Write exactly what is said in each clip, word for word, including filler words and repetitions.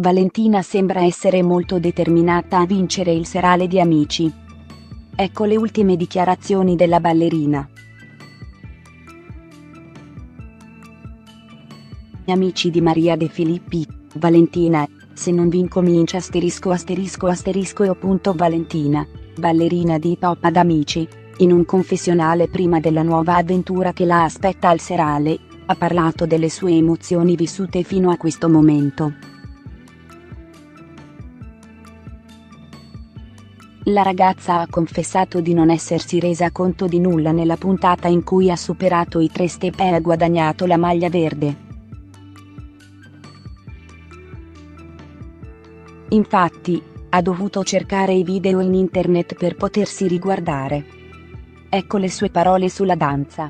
Valentina sembra essere molto determinata a vincere il serale di Amici. Ecco le ultime dichiarazioni della ballerina. Amici di Maria De Filippi, Valentina, se non vi incomincia asterisco asterisco asterisco o punto Valentina, ballerina di hip hop ad Amici, in un confessionale prima della nuova avventura che la aspetta al serale, ha parlato delle sue emozioni vissute fino a questo momento. La ragazza ha confessato di non essersi resa conto di nulla nella puntata in cui ha superato i tre step e ha guadagnato la maglia verde. Infatti, ha dovuto cercare i video in internet per potersi riguardare. Ecco le sue parole sulla danza.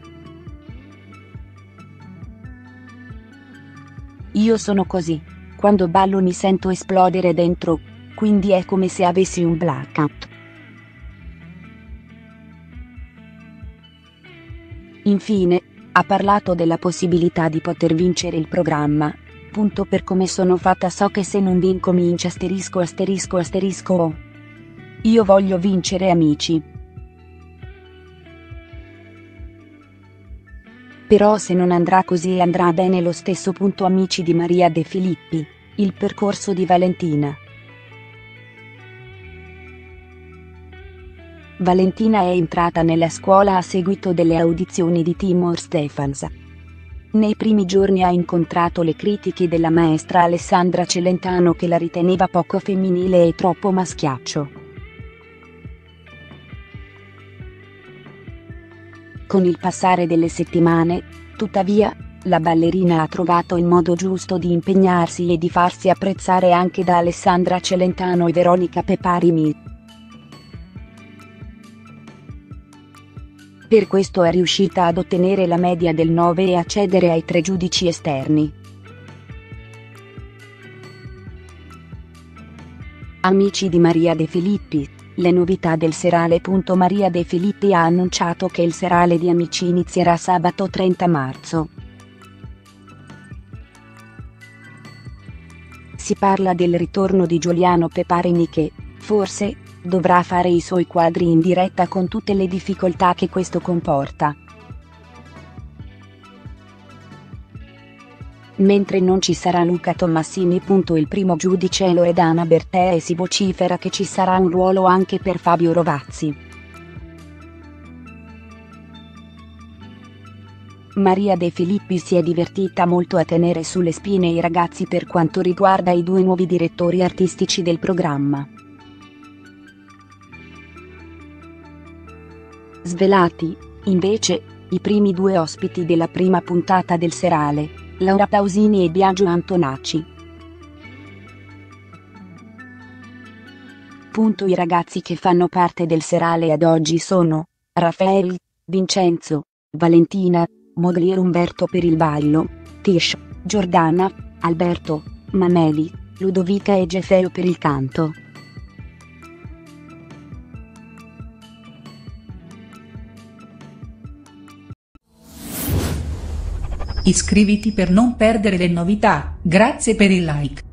Io sono così. Quando ballo mi sento esplodere dentro, quindi è come se avessi un blackout. Infine, ha parlato della possibilità di poter vincere il programma. Punto per come sono fatta so che se non vinco comincia asterisco asterisco asterisco o. Io voglio vincere Amici. Però se non andrà così andrà bene lo stesso. Punto Amici di Maria De Filippi, il percorso di Valentina. Valentina è entrata nella scuola a seguito delle audizioni di Timur Stephens. Nei primi giorni ha incontrato le critiche della maestra Alessandra Celentano che la riteneva poco femminile e troppo maschiaccio. Con il passare delle settimane, tuttavia, la ballerina ha trovato il modo giusto di impegnarsi e di farsi apprezzare anche da Alessandra Celentano e Veronica Peparini. Per questo è riuscita ad ottenere la media del nove e accedere ai tre giudici esterni. Amici di Maria De Filippi, le novità del serale. Maria De Filippi ha annunciato che il serale di Amici inizierà sabato trenta marzo. Si parla del ritorno di Giuliano Peparini che, forse, dovrà fare i suoi quadri in diretta con tutte le difficoltà che questo comporta. Mentre non ci sarà Luca Tommasini. Il primo giudice è Loredana Bertè e si vocifera che ci sarà un ruolo anche per Fabio Rovazzi. Maria De Filippi si è divertita molto a tenere sulle spine i ragazzi per quanto riguarda i due nuovi direttori artistici del programma. Svelati, invece, i primi due ospiti della prima puntata del serale, Laura Pausini e Biagio Antonacci. Punto I ragazzi che fanno parte del serale ad oggi sono Raffaele, Vincenzo, Valentina, Moglier Umberto per il ballo, Tish, Giordana, Alberto, Maneli, Ludovica e Gefeo per il canto. Iscriviti per non perdere le novità, grazie per il like.